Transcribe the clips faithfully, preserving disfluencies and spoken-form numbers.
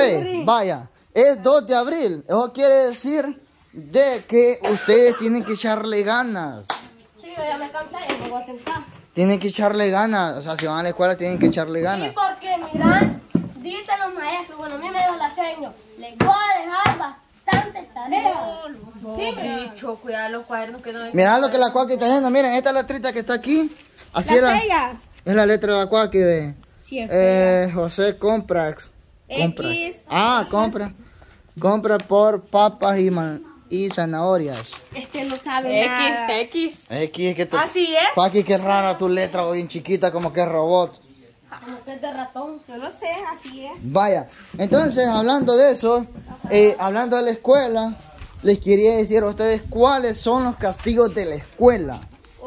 vaya, es dos de abril. Eso quiere decir de que ustedes tienen que echarle ganas. Sí, yo ya me cansé, ya me voy a sentar. Tienen que echarle ganas, o sea, si van a la escuela tienen que echarle ganas. Sí, porque miran, dicen los maestros, bueno, a mí me dio la seña, les voy a dejar bastantes tareas. No, sí, bicho, cuidado los cuadernos que no hay. Mirá lo que la Cuaqui está haciendo, miren, esta letrita que está aquí, así la era. fea. Es la letra de la Cuaqui, ve. Sí, es eh, José Comprax. Compra. X. Ah, compra. Compra por papas y man y zanahorias. Este no sabe nada. X, X. X, es que te... Así es. Cuaqui, qué rara tu letra, o bien chiquita, como que es robot. Como que es de ratón. Yo no sé, así es. Vaya, entonces hablando de eso, eh, hablando de la escuela, les quería decir a ustedes cuáles son los castigos de la escuela.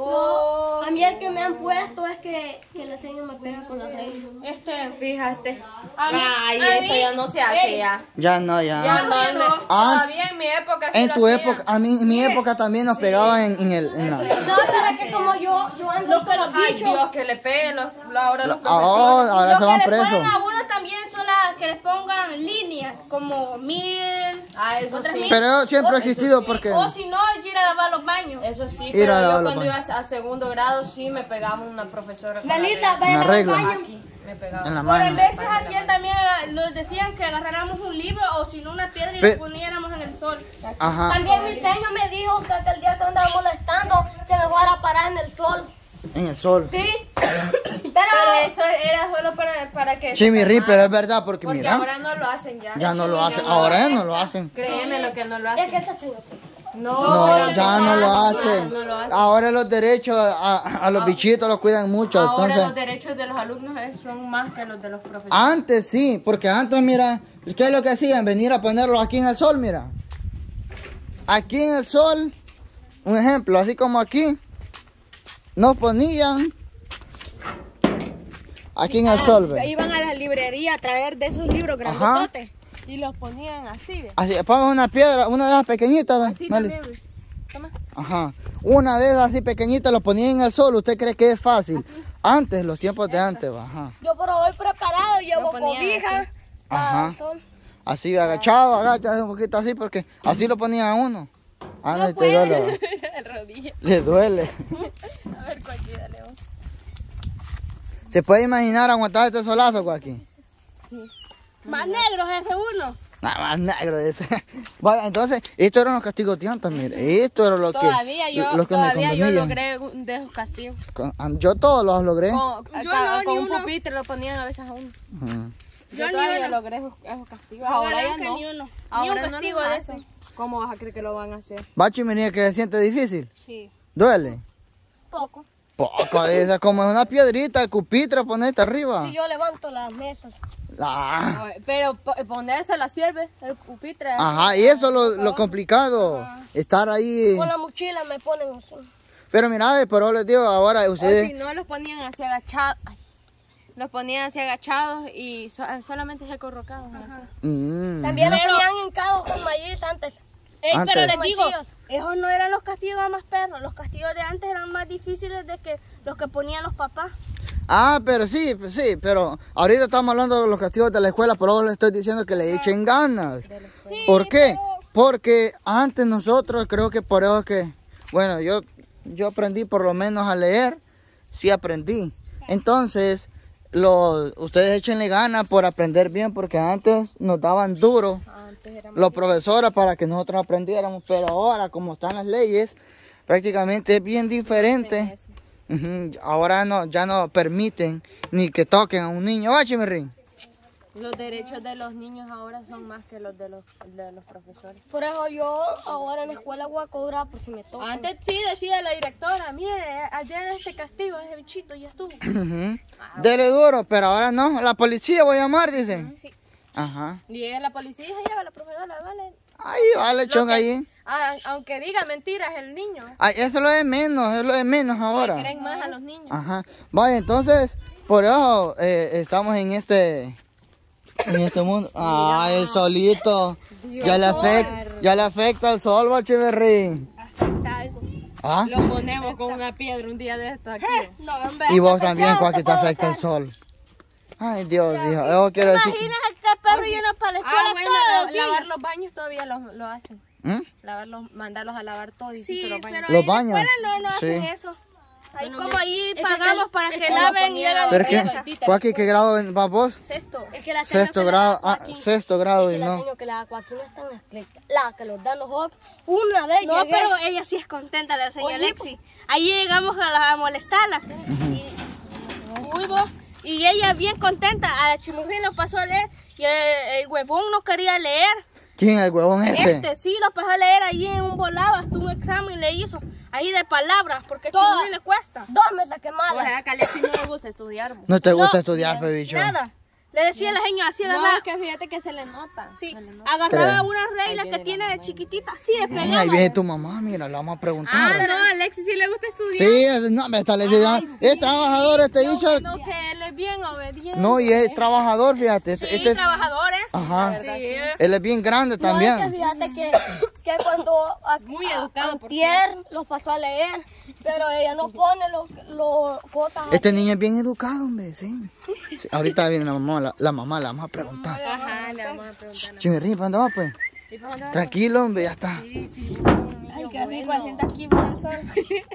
Oh, a mí el que me han puesto es que, que la seña me pega con la reina. Este, fíjate. A mí- Ay, a eso mí- ya no se hace ya. Ya no, ya. Ya no, en mi- Ah, todavía en mi época sí En lo tu hacía. época, a mí, en mi época también nos pegaban en, en el... En la... No, pero es que como yo, yo ando con los Ay, bichos. Dios, que le peguen los, ahora los Ah, profesores. ahora Lo se que van le presos. ponen a uno también son las que les pongan líneas, como mil. Ah, eso otras sí. mil. Pero siempre ha O- existido sí, porque... O si no, es ir a lavar los baños. Eso sí, Ir pero a yo lavar los cuando iba baños. a segundo grado sí me pegaba una profesora con la Melita, regla. ven Una a regla. los baños. Aquí me pegaba. En la Por en mano. veces hacían también, nos decían que agarráramos un libro o si no una piedra y Pe- lo poniéramos en el sol. Ajá. También mi señor me dijo que aquel día que andaba molestando, que me fuera a parar en el sol. En el sol. Sí. Pero Pero eso era solo para, para que... Chimirí, pero es verdad porque, Porque mira, ahora no lo hacen ya. ya no lo hacen. no Ahora ya hacen. no lo hacen. Créeme lo que no lo es que hacen. ese señor. No, No, pero ya no lo hacen. no lo hacen. Ahora los derechos a, a los bichitos los cuidan mucho. Ahora Entonces, los derechos de los alumnos son más que los de los profesores. antes sí, porque antes, mira, ¿qué es lo que hacían? Venir a ponerlos aquí en el sol, mira. Aquí en el sol, un ejemplo, así como aquí, nos ponían aquí en el sol, ve. Iban a la librería a traer de esos libros Ajá. grandototes y los ponían así. ¿ve? Así, pongan una piedra, una de esas pequeñitas, ve. Así Melis. también. ¿ve? Toma. Ajá. Una de esas así pequeñitas lo ponían en el sol. ¿Usted cree que es fácil? Antes, los tiempos de antes, va, ajá. Yo por hoy preparado llevo Lo ponían cobija. así. Ajá. al sol. Así agachado, agachado un poquito así porque así lo ponían a uno. Ah, no, te duele. El rodillo. Le duele. A ver, cualquiera, León. ¿Se puede imaginar aguantar este solazo, Joaquín? Más negros ese uno. Nada más negro ese. Vaya, entonces, estos eran los castigos de antes, mire. Esto era lo que, Todavía yo, lo que me todavía yo convenía. logré un- de esos castigos. Con- Yo todos los logré. Con, Yo acá- no, con ni un uno. pupitre lo ponían a veces a uno. Ujú. Yo, ni todavía uno. logré esos, esos castigos. Ahora ya no. Ni uno. Ni Ahora un no castigo los de hacen. eso. ¿Cómo vas a creer que lo van a hacer? Bachi, mira que se siente difícil. Sí. ¿Duele? Poco. Poco, esa como es una piedrita, el pupitre, ponerte arriba. Si yo levanto las mesas. Ah. Pero po- ponérsela sirve, el pupitre. Ajá, y eso es lo, lo complicado, estar ahí. Con la mochila me ponen así. Pero mira, pero les digo, ahora O si ustedes... no, los ponían así agachados. Ay, los ponían así agachados y so- solamente se corrocados. así. Mm. También me ponían hincados con maíz antes. Ey, Antes. pero les digo, Maicillos. esos no eran los castigos más perros. Los castigos de antes eran más difíciles de que los que ponían los papás. Ah, pero sí, pues sí, pero ahorita estamos hablando de los castigos de la escuela, pero ahora les estoy diciendo que le echen ganas. Sí, ¿Por qué? pero- Porque antes nosotros, creo que por eso que, bueno, yo, yo aprendí por lo menos a leer, sí aprendí. Entonces, los, ustedes échenle ganas por aprender bien, porque antes nos daban duro Antes era los profesores para que nosotros aprendiéramos, pero ahora como están las leyes, prácticamente es bien diferente. eso. Ujú, ahora no, ya no permiten ni que toquen a un niño. Va, Chimirrín. Los derechos de los niños ahora son más que los de los, de los profesores. Por eso yo ahora en la escuela voy a cobrar por si me tocan. Antes sí decía la directora, mire, ayer este castigo, ese bichito ya estuvo. Ujú. Dele duro, pero ahora no. La policía voy a llamar, dicen. Sí. Ajá. Y llega la policía y lleva a la profesora, vale. Ahí vale, Lo chonga que- ahí. Ah, aunque diga mentiras el niño, Ay, eso es lo de menos, es lo de menos ahora. creen más a los niños. Ajá. Vaya, entonces, por eso eh, estamos en este en este mundo. Ay, el solito. Ya le afecta, ya le afecta el sol, va, Chimirrín. Afecta algo. ¿Ah? Lo ponemos con una piedra un día de estos aquí. No, hombre. Y vos también, cuando te afecta el sol. Ay, Dios, hijo. Yo quiero decir. Imaginas el sacar el perro y irnos para la escuela Ah, bueno, todos la- los días. lavar los baños todavía lo, lo hacen. ¿Mm? Lavarlos, mandarlos a lavar todo y Sí, los baños. pero Los en la baños, escuela no, no hacen sí. eso. Ahí Bueno, como mira, ahí es que pagamos el- para es que que laven y ponía hagan la ¿Pero la qué? limpieza. Joaquín, ¿qué grado vas vos? Sexto. Es que la Sexto señora que grado, la da ah, Joaquín- sexto grado es y que la no. señora que la da Joaquín no es tan estricta. La que los da los otros. Una vez No, llegué- pero ella sí es contenta, la señora Oye, Alexi. Ahí llegamos a, la- a molestarla. Y, uy, vos, y ella bien contenta. A la chimurrín lo pasó a leer y el, el huevón no quería leer. ¿Quién es el huevón ese? Este sí lo pasó a leer ahí en un volado, hasta un examen le hizo. Ahí de palabras, porque Toda- chimurrín le cuesta. Dos me saqué O malas. sea, que a Alexis no le gusta estudiar. bo. No te gusta No, estudiar, pe, bicho. Nada. Le decía a la señora así, No, agarraba, es que fíjate que se le nota. sí, se le nota. agarraba Tres. una regla Ahí que viene tiene la de mamá. chiquitita, así de Ay, pegada. ahí viene tu mamá, mira, la vamos a preguntar. Ah, no, a Alexis sí le gusta estudiar. Sí, es- no, me está leyendo. Es trabajador este bicho. No, que él es bien obediente. No, y es trabajador, fíjate. Sí, Este, este- trabajadores. ajá. Sí. Él es bien grande No, es que también. fíjate que, que cuando a- Muy a- educado, por antier los pasó a leer, pero ella no pone los, los cosas. Este niño es bien educado, hombre, sí. Sí, ahorita viene la mamá, la, la mamá, la vamos a preguntar. Ajá, le vamos a preguntar. Chimirrín, ¿para dónde va, pues? ¿Y para dónde va? Tranquilo, hombre, ya está. Ay, qué rico, sienta aquí por el sol.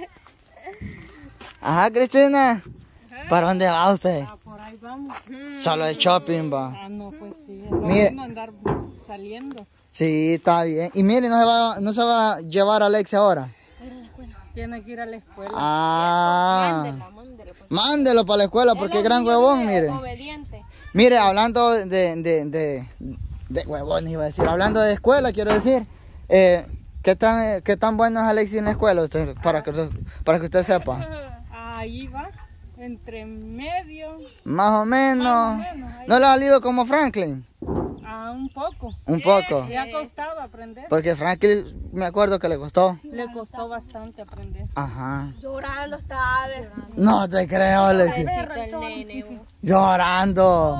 Ajá, Cristina. ¿Para dónde va usted? Por ahí vamos. Solo de shopping, va. Ah, no, pues sí. Mire. No andar saliendo. Sí, está bien. Y mire, no se va, no se va a llevar a Alexia ahora. Tiene que ir a la escuela. Ah. Mándela, mándela, pues. Mándelo para la escuela porque es gran huevón, mire. Obediente. Mire, hablando de, de, de, de huevón, iba a decir, hablando de escuela, quiero decir, eh, ¿qué tan, qué tan bueno es Alexis en la escuela? Usted, para, que, para que usted sepa. Ahí va. Entre medio. Más o menos. Más o menos, ahí. ¿No le ha salido como Franklin? Ah, un poco. Un poco. Le ha costado aprender. Porque Franklin, me acuerdo que le costó. Le costó bastante aprender. Ajá. Llorando estaba. No te creo, Alexis. Pobrecito el nene, bo. Llorando.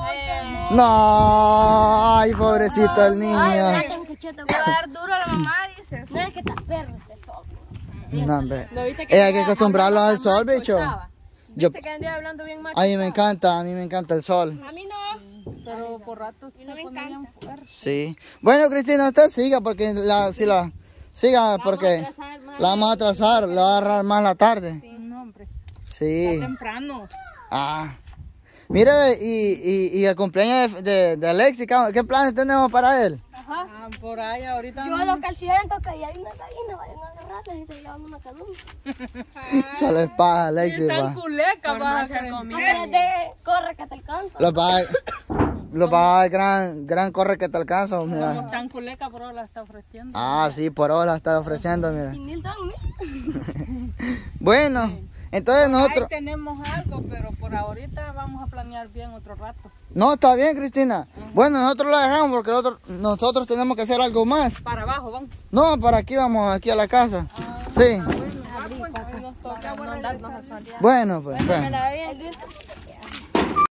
No, ay, pobrecito el niño. Ay, que cachete, Le va a dar duro a la mamá, dice. no es que está perro este sol. No, hombre. ¿No viste Eh, hay que andaba acostumbrarlo al hablando sol, macho bicho. estaba? Yo, ¿Viste que andaba hablando bien macho? a mí me encanta, a mí me encanta el sol. A mí no. Pero por ratos se ponían fuertes. Sí. Bueno, Cristina, usted siga porque la, si la siga porque atrasar más. la vamos a atrasar, la va a agarrar más la tarde. No, hombre. Sí. Temprano. Ah. Mire, y, y, y el cumpleaños de, de, de Alexis, ¿qué, qué planes tenemos para él? Ah, por ahí ahorita. Yo lo que siento que ya hay una gallina, vayan a agarrarla y te llevan una cadena. Solo es para Alexis, Tan va. culeca, Por no va a hacer creer. comida. Para que te corre que te alcanza. Los va a, los va a dar gran, gran corre que te alcanza, Como mira. tan culeca, pero la está ofreciendo. Ah, sí, por ahora la está ofreciendo, mira. Y ni el dan, ni- Bueno, entonces nosotros... Ahí tenemos algo, pero por ahorita vamos a planear bien otro rato. No, está bien, Cristina. Bueno, nosotros la dejamos porque nosotros, nosotros tenemos que hacer algo más. Para abajo, vamos. No, para aquí vamos, aquí a la casa. Sí. Para no andarnos a solear. Bueno, pues. bueno. El viento